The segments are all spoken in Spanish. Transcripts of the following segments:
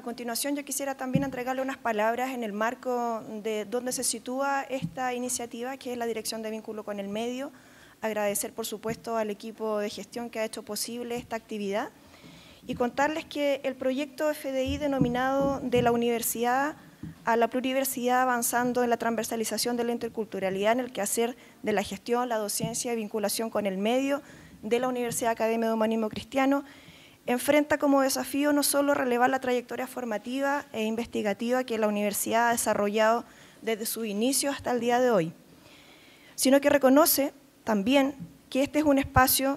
A continuación, yo quisiera también entregarle unas palabras en el marco de donde se sitúa esta iniciativa, que es la Dirección de Vínculo con el Medio. Agradecer, por supuesto, al equipo de gestión que ha hecho posible esta actividad y contarles que el proyecto FDI denominado de la universidad a la pluriversidad avanzando en la transversalización de la interculturalidad en el quehacer de la gestión, la docencia y vinculación con el medio de la Universidad Academia de Humanismo Cristiano, enfrenta como desafío no solo relevar la trayectoria formativa e investigativa que la universidad ha desarrollado desde su inicio hasta el día de hoy, sino que reconoce también que este es un espacio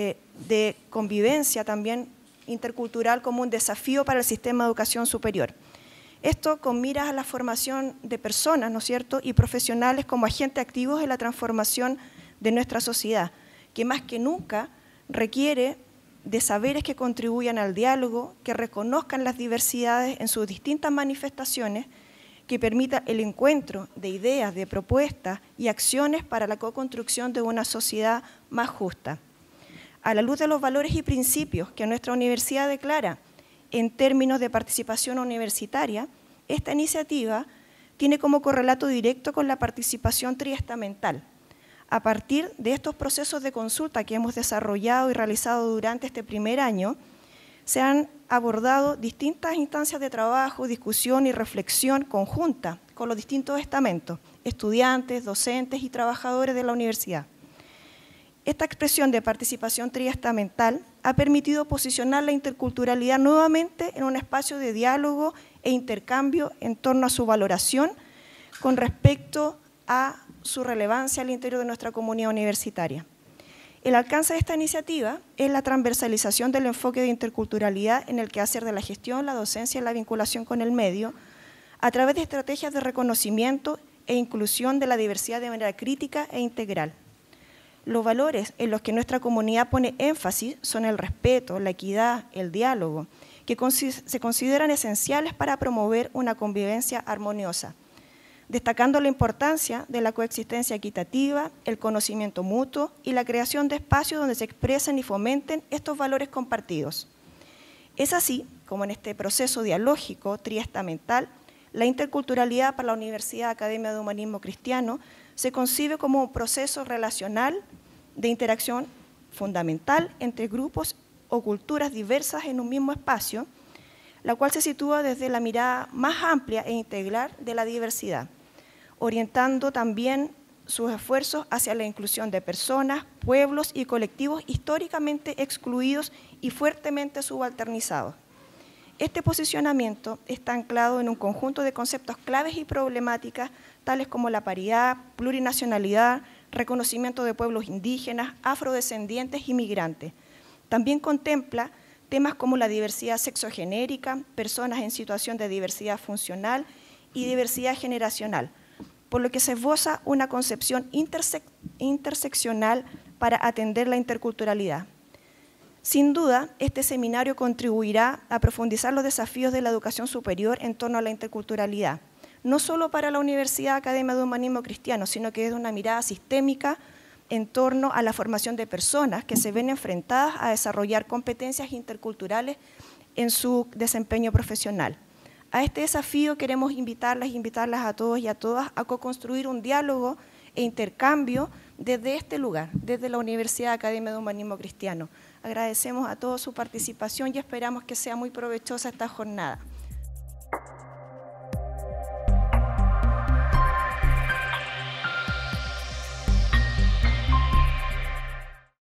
de convivencia también intercultural como un desafío para el sistema de educación superior. Esto con miras a la formación de personas, ¿no es cierto?, y profesionales como agentes activos en la transformación de nuestra sociedad, que más que nunca requiere de saberes que contribuyan al diálogo, que reconozcan las diversidades en sus distintas manifestaciones, que permita el encuentro de ideas, de propuestas y acciones para la co-construcción de una sociedad más justa. A la luz de los valores y principios que nuestra universidad declara en términos de participación universitaria, esta iniciativa tiene como correlato directo con la participación triestamental. A partir de estos procesos de consulta que hemos desarrollado y realizado durante este primer año, se han abordado distintas instancias de trabajo, discusión y reflexión conjunta con los distintos estamentos, estudiantes, docentes y trabajadores de la universidad. Esta expresión de participación triestamental ha permitido posicionar la interculturalidad nuevamente en un espacio de diálogo e intercambio en torno a su valoración con respecto a su relevancia al interior de nuestra comunidad universitaria. El alcance de esta iniciativa es la transversalización del enfoque de interculturalidad en el quehacer de la gestión, la docencia y la vinculación con el medio, a través de estrategias de reconocimiento e inclusión de la diversidad de manera crítica e integral. Los valores en los que nuestra comunidad pone énfasis son el respeto, la equidad, el diálogo, que se consideran esenciales para promover una convivencia armoniosa, destacando la importancia de la coexistencia equitativa, el conocimiento mutuo y la creación de espacios donde se expresen y fomenten estos valores compartidos. Es así como en este proceso dialógico triestamental, la interculturalidad para la Universidad Academia de Humanismo Cristiano se concibe como un proceso relacional de interacción fundamental entre grupos o culturas diversas en un mismo espacio, la cual se sitúa desde la mirada más amplia e integral de la diversidad, orientando también sus esfuerzos hacia la inclusión de personas, pueblos y colectivos históricamente excluidos y fuertemente subalternizados. Este posicionamiento está anclado en un conjunto de conceptos claves y problemáticas, tales como la paridad, plurinacionalidad, reconocimiento de pueblos indígenas, afrodescendientes y migrantes. También contempla temas como la diversidad sexogenérica, personas en situación de diversidad funcional y diversidad generacional, por lo que se esboza una concepción interseccional para atender la interculturalidad. Sin duda, este seminario contribuirá a profundizar los desafíos de la educación superior en torno a la interculturalidad, no solo para la Universidad Academia de Humanismo Cristiano, sino que desde una mirada sistémica en torno a la formación de personas que se ven enfrentadas a desarrollar competencias interculturales en su desempeño profesional. A este desafío queremos invitarlas a todos y a todas a co-construir un diálogo e intercambio desde este lugar, desde la Universidad Academia de Humanismo Cristiano. Agradecemos a todos su participación y esperamos que sea muy provechosa esta jornada.